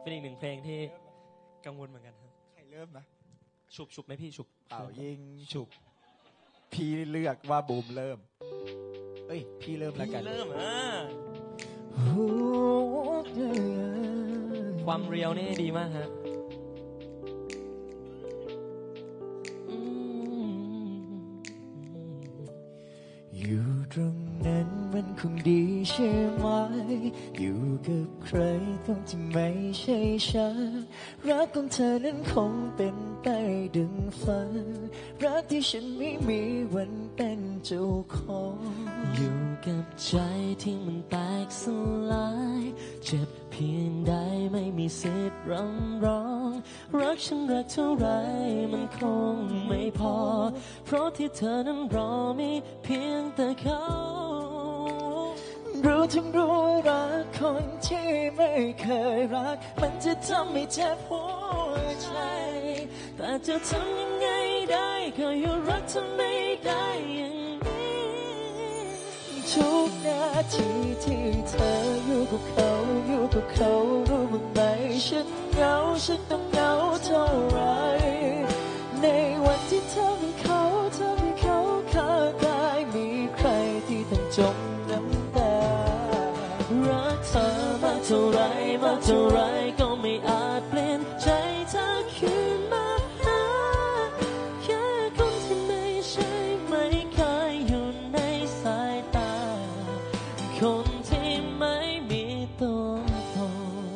เป็นอีกหนึ่งเพลงที่กังวลเหมือนกันครับใครเริ่มนะฉุบไหมพี่ฉุบเป่ายิงฉุบพี่เลือกว่าบูมเริ่มเอ้ยพี่เริ่มแล้วกันเริ่มความเรียวนี่ดีมากฮะอยู่ตรงนั้นมันคงดีใช่ไหมอยู่กับใครต้องที่ไม่ใช่ฉันรักของเธอนั้นคงเป็นไปดังฝันรักที่ฉันไม่มีวันเป็นเจ้าของอยู่กับใจที่มันแตกสลายเจ็บเพียงใดไม่มีสิทธิ์ร้องรักฉันรักเท่าไรมันคงไม่พอเพราะที่เธอนั้นรอมีเพียงแต่เขารู้ทั้งรู้ว่ารักคนที่ไม่เคยรักมันจะทำให้เจ็บหัวใจแต่จะทำยังไงได้ก็ยังรักเธอไม่ได้อย่างนี้ทุกนาทีที่เธออยู่กับเขารู้บ้างไหมฉันเหงาฉันต้องเหงาเท่าไรในวันที่เธอมีเขาข้างกายมีใครที่ต้องจมน้ำตารักเธอมากเท่าไรก็ไม่อาจเปลี่ยนใจเธอคืนมาหาแค่คนที่ไม่ใช่ไม่เคยอยู่ในสายตาคนที่ไม่มีตัวตน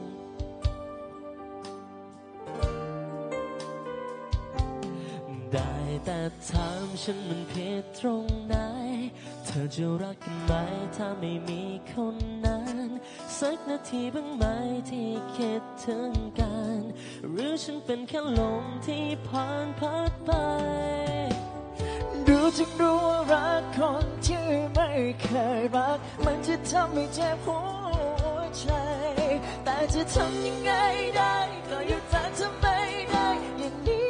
ได้แต่ถามฉันมันผิดตรงไหนเธอจะรักกันไหมถ้าไม่มีคนนั้นสักนาทีบ้างไหมที่คิดถึงกันหรือฉันเป็นแค่ลมที่ผ่านพัดไปรู้จึงรู้ว่ารักคนที่ไม่เคยรักมันจะทำให้เจ็บหัวใจแต่จะทำยังไงได้ก็หยุดแต่เธอไม่ได้อย่างนี้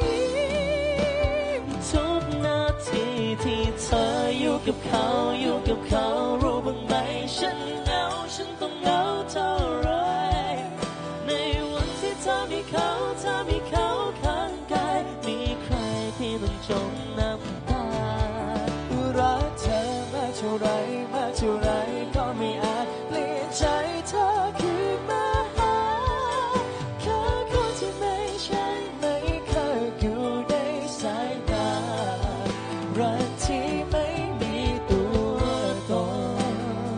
ทุกนาทีที่เธออยู่กับเขารู้บ้างไหมฉันเหงาฉันต้องเหงาเท่าไรในวันที่เธอมีเขาข้างกายมีใครที่ต้องจมน้ำตารักเธอมากเท่าไรก็ไม่อาจเปลี่ยนใจเธอคืนมาหาแค่คนที่ไม่ใช่ไม่เคยอยู่ในสายตารักที่ไม่มีตัวตน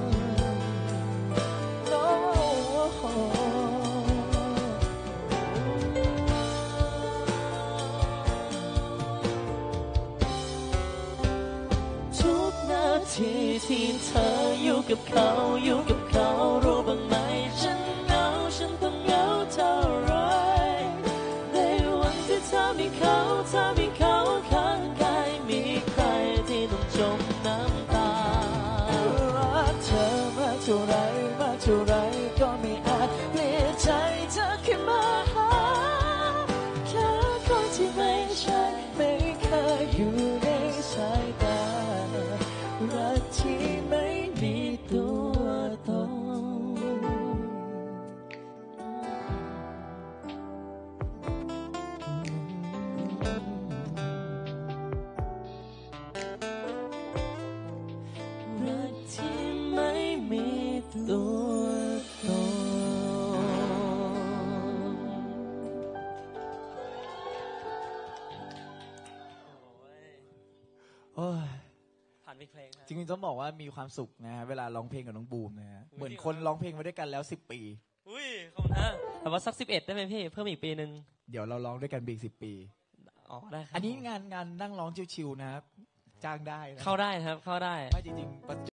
ทุกนาทีที่เธออยู่กับเขารู้บ้างไหมฉันเหงาฉันต้องเหงาเท่าไรในวันที่เธอมีเขาข้างกายมีใครที่ต้องจมน้ำตารักเธอมากเท่าไรก็ไม่อาจเปลี่ยนใจเธอขึ้นมาหาแค่คนที่ไม่ใช่ไม่เคยอยู่ในสายตารักที่ไม่มีตัวตนรักที่ไม่มีตัวตนโอ้ยผ่านเพลงจริงๆต้องบอกว่ามีความสุขนะฮะเวลาร้องเพลงกับน้องบูมนะฮะเหมือนคนร้องเพลงมาด้วยกันแล้ว10 ปีอุ้ยขอบคุณฮะแต่ว่าสัก11ได้ไหมพี่เพิ่มอีกปีนึงเดี๋ยวเราร้องด้วยกันอีก10 ปีอ๋อได้ครับอันนี้งานนั่งร้องชิวๆนะครับจ้างได้นะเข้าได้ครับเข้าได้ไม่จริงๆ